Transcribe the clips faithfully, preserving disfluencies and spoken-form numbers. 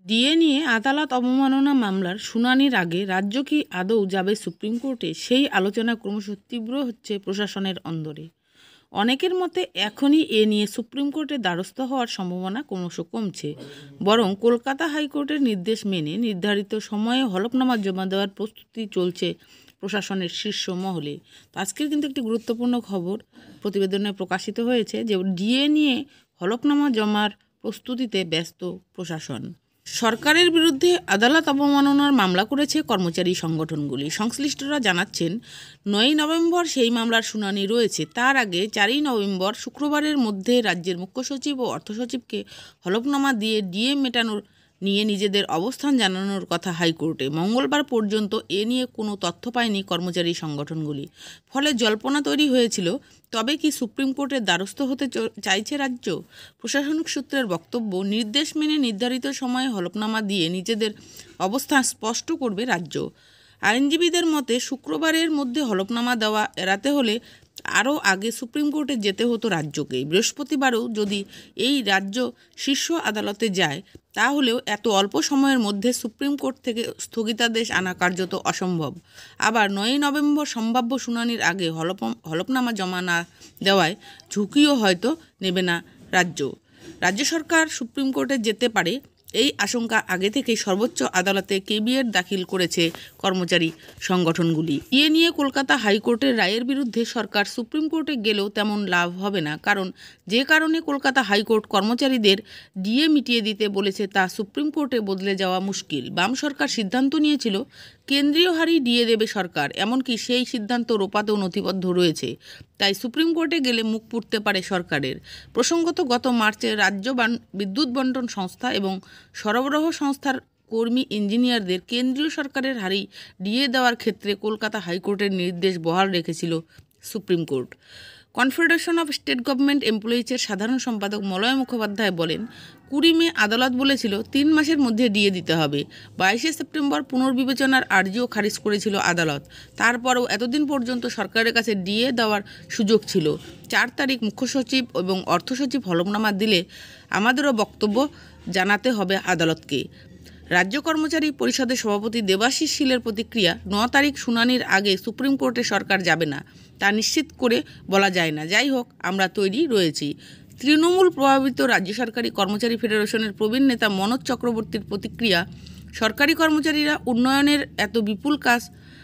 DA নিয়ে আদালত অবমাননা মামলার শুনানির আগে রাজ্য কি আদৌ যাবে সুপ্রিম কোর্টে, সেই আলোচনা ক্রমশ তীব্র হচ্ছে প্রশাসনের অন্দরে। অনেকের মতে এখনই এ নিয়ে সুপ্রিম কোর্টে দ্বারস্থ হওয়ার সম্ভাবনা ক্রমশ কমছে। বরং কলকাতা হাইকোর্টের নির্দেশ মেনে নির্ধারিত সময়ে হলফনামা জমা দেওয়ার প্রস্তুতি চলছে প্রশাসনের শীর্ষ মহলে। তো আজকের কিন্তু একটি গুরুত্বপূর্ণ খবর প্রতিবেদনে প্রকাশিত হয়েছে যে ডিএ নিয়ে হলফনামা জমার প্রস্তুতিতে ব্যস্ত প্রশাসন। সরকারের বিরুদ্ধে আদালত অবমাননার মামলা করেছে কর্মচারী সংগঠনগুলি। সংশ্লিষ্টরা জানাচ্ছেন, নয়ই নভেম্বর সেই মামলার শুনানি রয়েছে। তার আগে চারই নভেম্বর শুক্রবারের মধ্যে রাজ্যের মুখ্য সচিব ও অর্থ সচিবকে হলফনামা দিয়ে ডিএ মেটানোর নিয়ে নিজেদের অবস্থান জানানোর কথা হাইকোর্টে। মঙ্গলবার পর্যন্ত এ নিয়ে কোনো তথ্য পায়নি কর্মচারী সংগঠনগুলি। ফলে জল্পনা তৈরি হয়েছিল, তবে কি সুপ্রিম কোর্টের দ্বারস্থ হতে চাইছে রাজ্য? প্রশাসনিক সূত্রের বক্তব্য, নির্দেশ মেনে নির্ধারিত সময়ে হলফনামা দিয়ে নিজেদের অবস্থান স্পষ্ট করবে রাজ্য। আইনজীবীদের মতে, শুক্রবারের মধ্যে হলফনামা দেওয়া এড়াতে হলে আরও আগে সুপ্রিম কোর্টে যেতে হতো রাজ্যকে। বৃহস্পতিবারও যদি এই রাজ্য শীর্ষ আদালতে যায়, তাহলেও এত অল্প সময়ের মধ্যে সুপ্রিম কোর্ট থেকে স্থগিতাদেশ আনা কার্যত অসম্ভব। আবার নয়ই নভেম্বর সম্ভাব্য শুনানির আগে হলফ হলফনামা জমা না দেওয়ায় ঝুঁকিও হয়তো নেবে না রাজ্য। রাজ্য সরকার সুপ্রিম কোর্টে যেতে পারে, এই আশঙ্কা আগে থেকেই সর্বোচ্চ আদালতে কেবিএট দাখিল করেছে কর্মচারী সংগঠনগুলি। এ নিয়ে কলকাতা হাইকোর্টের রায়ের বিরুদ্ধে সরকার সুপ্রিম কোর্টে গেলেও তেমন লাভ হবে না, কারণ যে কারণে কলকাতা হাইকোর্ট কর্মচারীদের ডিএ মিটিয়ে দিতে বলেছে তা সুপ্রিম কোর্টে বদলে যাওয়া মুশকিল। বাম সরকার সিদ্ধান্ত নিয়েছিল কেন্দ্রীয় হারেই ডিএ দেবে সরকার, এমনকি সেই সিদ্ধান্ত রোপাতেও নথিবদ্ধ রয়েছে। তাই সুপ্রিম কোর্টে গেলে মুখ পুড়তে পারে সরকারের। প্রসঙ্গত, গত মার্চে রাজ্য বিদ্যুৎ বন্টন সংস্থা এবং সরবরাহ সংস্থার কর্মী ইঞ্জিনিয়ারদের কেন্দ্রীয় সরকারের হারেই ডিএ দেওয়ার ক্ষেত্রে কলকাতা হাইকোর্টের নির্দেশ বহাল রেখেছিল supreme court. Confederation of state government এমপ্লয়িজের সাধারণ সম্পাদক মলয় মুখোপাধ্যায় বলেন, কুড়ি মে আদালত বলেছিল তিন মাসের মধ্যে ডিএ দিতে হবে। বাইশে সেপ্টেম্বর পুনর্বিবেচনার আর্জিও খারিজ করেছিল আদালত। তারপরও এতদিন পর্যন্ত সরকারের কাছে ডিএ দেওয়ার সুযোগ ছিল। চার তারিখ মুখ্য সচিব এবং অর্থ সচিব হলফনামা দিলে আমাদেরও বক্তব্য জানাতে হবে আদালতকে। রাজ্য কর্মচারী পরিষদের সভাপতি দেবাশিস শীলের প্রতিক্রিয়া, ন তারিখ শুনানির আগে সুপ্রিম কোর্টে সরকার যাবে না তা নিশ্চিত করে বলা যায় না। যাই হোক, আমরা তৈরি রয়েছি। তৃণমূল প্রভাবিত রাজ্য সরকারি কর্মচারী ফেডারেশনের প্রবীণ নেতা মনোজ চক্রবর্তীর প্রতিক্রিয়া, সরকারি কর্মচারীরা উন্নয়নের এত বিপুল কাজ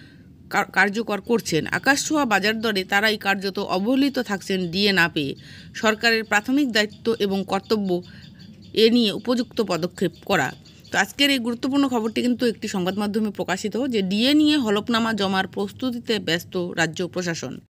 কার্যকর করছেন, আকাশছোঁয়া বাজার দরে তারাই কার্যত অবহেলিত থাকছেন ডিএ না পেয়ে। সরকারের প্রাথমিক দায়িত্ব এবং কর্তব্য এ নিয়ে উপযুক্ত পদক্ষেপ করা। তো আজকের এই গুরুত্বপূর্ণ খবরটি কিন্তু একটি সংবাদ মাধ্যমে প্রকাশিত যে ডিএ নিয়ে হলফনামা জমার প্রস্তুতিতে ব্যস্ত রাজ্য প্রশাসন।